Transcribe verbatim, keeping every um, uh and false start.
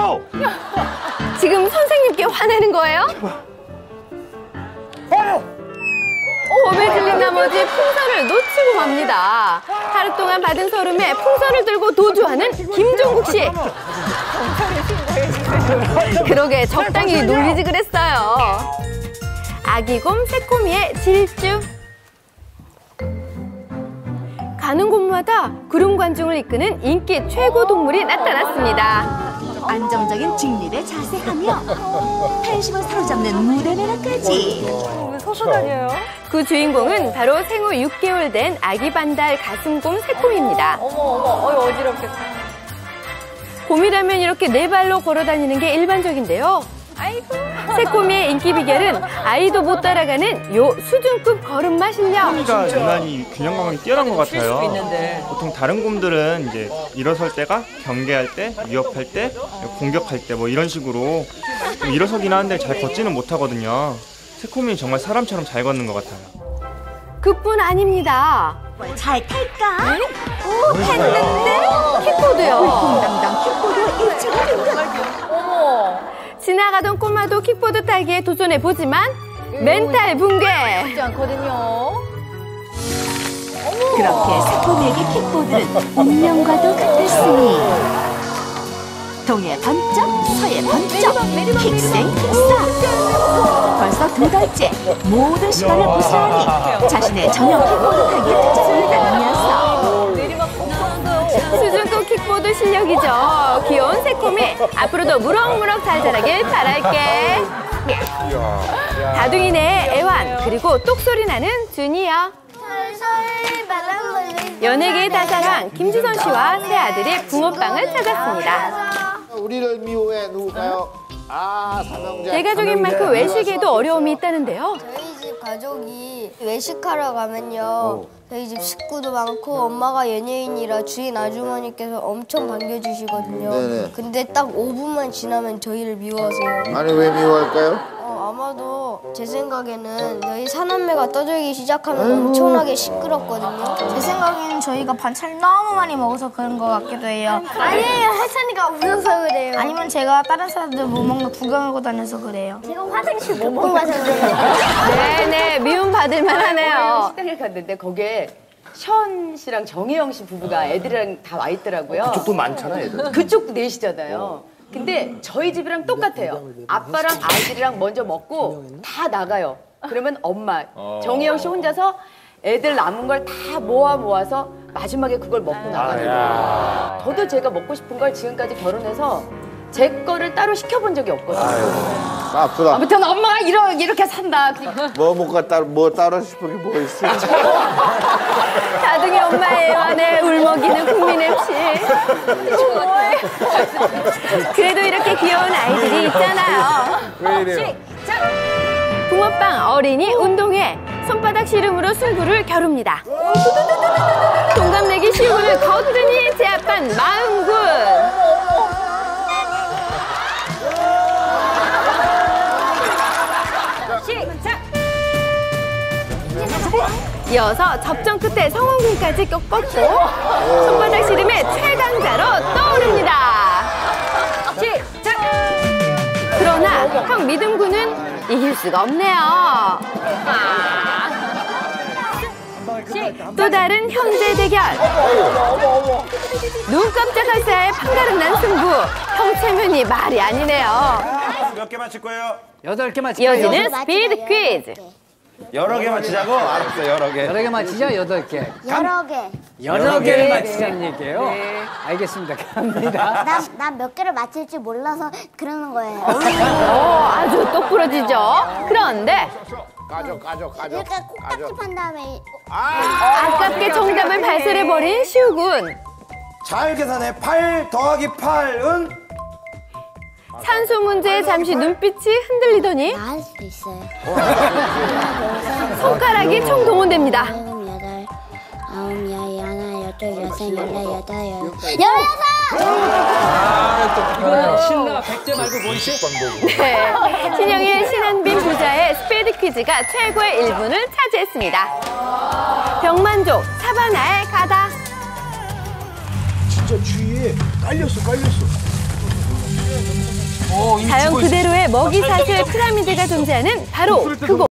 줘! 지금 선생님께 화내는 거예요? 겁에 질린 나머지 풍선을 놓치고 맙니다. 하루 동안 받은 서름에 풍선을 들고 도주하는 김종국 씨. 그러게 적당히 놀리지 그랬어요. 아기곰 새꼬미의 질주. 가는 곳마다 구름 관중을 이끄는 인기 최고 동물이 나타났습니다. 안정적인 직립에 자세하며 팬심을 사로잡는 무대 매너까지. 서서 다녀요? 그 주인공은 바로 생후 육 개월 된 아기 반달 가슴곰 새콤입니다. 어머 어머 어머 어지럽겠다. 곰이라면 이렇게 네 발로 걸어 다니는 게 일반적인데요. 아이고. 새콤이의 인기 비결은 아이도 못 따라가는 요 수준급 걸음마 실력. 새콤이가 유난히 균형 감각이 뛰어난 것 같아요. 보통 다른 곰들은 이제 일어설 때가 경계할 때, 위협할 때, 공격할 때 뭐 이런 식으로 좀 일어서긴 하는데 잘 걷지는 못하거든요. 새콤이는 정말 사람처럼 잘 걷는 것 같아요. 그뿐 아닙니다. 잘 탈까? 응? 오, 했는데 킥보드요. 공당당 킥보드 일체가 등극. 어머. 지나가던 꼬마도 킥보드 타기에 도전해보지만 멘탈 붕괴. 쉽지 않거든요. 그렇게 새콤이에게 킥보드는 운명과도 같았으니 동해 번쩍, 서해 번쩍, 킥생킥사. 벌써 두 달째 모든 시간을 고스란히 자신의 전용 킥보드 타기에 도전을 하는 녀석. 수준급 킥보드 실력이죠. 귀여운 새콤이 앞으로도 무럭무럭 잘 자라길 바랄게. 다둥이네 애완 그리고 똑소리 나는 주니어. 연예계의 다사랑 김지선 씨와 새 아들이 붕어빵을 찾았습니다. 우리를 미워해 누굴까요? 아, 삼형제. 대가족인 만큼 외식에도 어려움이 있다는데요. 저희 집 가족이 외식하러 가면요. 어. 저희 집 식구도 많고 엄마가 연예인이라 주인 아주머니께서 엄청 반겨주시거든요. 네네. 근데 딱 오 분만 지나면 저희를 미워하세요. 아니 왜 미워할까요? 어, 아마도 제 생각에는 저희 사남매가 떠들기 시작하면 아이고. 엄청나게 시끄럽거든요. 제 생각에는 저희가 반찬을 너무 많이 먹어서 그런 것 같기도 해요. 아니에요. 혜찬이가 웃어서 그래요. 아니면 제가 다른 사람들 못 먹는 거 구경하고 다녀서 그래요. 제가 화장실 못 보고 가셨네요. 네네, 미움 받을만 하네요. 식당에 갔는데 거기에 션 씨랑 정혜영 씨 부부가 애들이랑 다 와 있더라고요. 그쪽도 많잖아 애들. 그쪽도 넷이잖아요. 근데 저희 집이랑 똑같아요. 아빠랑 아이들이랑 먼저 먹고 다 나가요. 그러면 엄마, 정혜영 씨 혼자서 애들 남은 걸 다 모아 모아서 마지막에 그걸 먹고 나가는 거예요. 저도 제가 먹고 싶은 걸 지금까지 결혼해서 제 거를 따로 시켜본 적이 없거든요. 아프다. 아무튼 엄마가 이러, 이렇게 산다. 뭐 먹고 따로 뭐 따로 싶은 게 뭐 있을지. 다둥이 엄마의 애완에 울먹이는 국민 엠씨. 그래도 이렇게 귀여운 아이들이 있잖아요. 왜 이래요? 시작! 붕어빵 어린이 운동회. 손바닥 씨름으로 승부를 겨룹니다. 동갑내기 시군을 거뜬히 제압한 마음군. 시작! 이어서 접전 끝에 성원군까지 꺾었고 손바닥 씨름의 최강자로 떠오릅니다. 시작! 그러나 형 믿음군은 이길 수가 없네요. 또 다른 형제 대결. 눈 깜짝할 사이에 판가름 난 승부. 형 체면이 말이 아니네요. 몇 개 맞힐 거예요? 여덟 개 맞힐 이어지는 스피드 퀴즈. 여러 개 맞히자고? 알았어, 여러 개. 여러 개 맞히자, 여덟 개. 여러 개. 여러 개를 맞히자는 얘기예요? 네. 알겠습니다. 갑니다. 난 몇 개를 맞힐지 몰라서 그러는 거예요. 오, 아주 똑부러지죠? 그런데 가져, 가져, 가져. 이렇게 콕딱지 판 다음에 아깝게 정답을 발설해버린 시우군. 잘 계산해. 팔 더하기 팔은? 산수 문제에 잠시 눈빛이 흔들리더니 나 할 수 있어요. 손가락이 총동원됩니다. 일곱, 여덟, 아홉, 열, 하나, 열둘, 열셋, 열넷, 열다섯, 열여섯! 이거는 신나 백제 말고 뭔지? 네, 신영일, 신한빈 부자의 스피드 퀴즈가 최고의 일 분을 차지했습니다. 병만족, 사바나에 가다. 진짜 주위에 깔렸어, 깔렸어. 자연 그대로의 먹이 사슬 피라미드가 존재하는 바로 그곳.